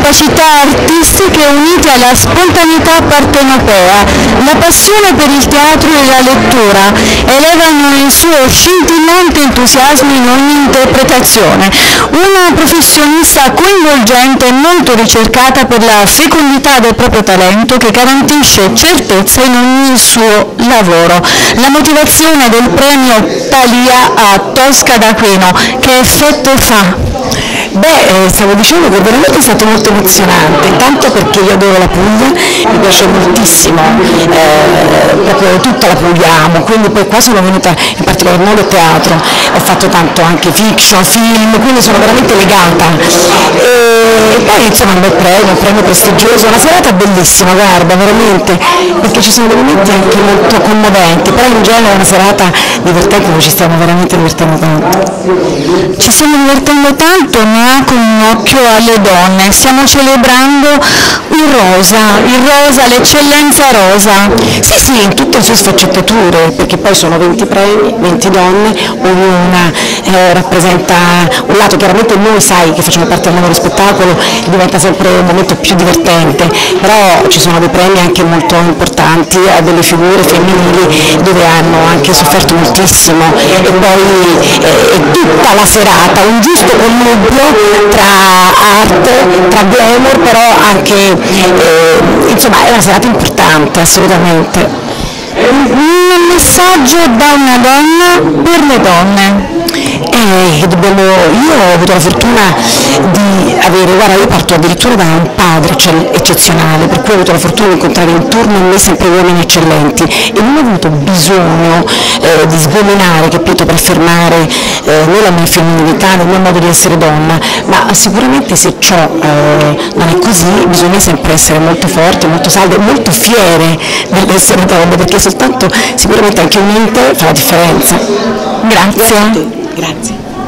capacità artistiche unite alla spontaneità partenopea, la passione per il teatro e la lettura elevano il suo scintillante entusiasmo in ogni interpretazione. Una professionista coinvolgente e molto ricercata per la fecondità del proprio talento che garantisce certezza in ogni suo lavoro. La motivazione del premio Thalia a Tosca d'Aquino, che effetto fa? Stavo dicendo che veramente è stato molto emozionante, intanto perché io adoro la Puglia, mi piace moltissimo, proprio tutta la Puglia amo, quindi poi qua sono venuta in particolar modo a teatro, ho fatto tanto anche fiction, film, quindi sono veramente legata. E poi insomma un premio prestigioso, una serata bellissima, guarda, veramente, perché ci sono dei momenti anche molto commoventi, però in genere è una serata divertente dove ci stiamo veramente divertendo tanto. Ci stiamo divertendo tanto, ma con un occhio alle donne. Stiamo celebrando il rosa, l'eccellenza rosa. Sì, in tutte le sue sfaccettature, perché poi sono 20 premi, 20 donne, ognuna rappresenta un lato. Chiaramente noi, sai, che facciamo parte del mondo dello spettacolo, diventa sempre un momento più divertente, però ci sono dei premi anche molto importanti a delle figure femminili dove hanno anche sofferto moltissimo, e poi tutta la serata un giusto connubio tra arte, tra glamour, però anche insomma è una serata importante, assolutamente. Un messaggio da una donna per le donne. Io ho avuto la fortuna di avere, guarda, io parto addirittura da un padre eccezionale, per cui ho avuto la fortuna di incontrare intorno a me sempre uomini eccellenti, e non ho avuto bisogno di sgominare, capito, per affermare né la mia femminilità né il mio modo di essere donna, ma sicuramente se ciò non è così bisogna sempre essere molto forti, molto salde, molto fiere dell'essere donne, perché soltanto sicuramente anche un'inte fa la differenza. Grazie. Grazie.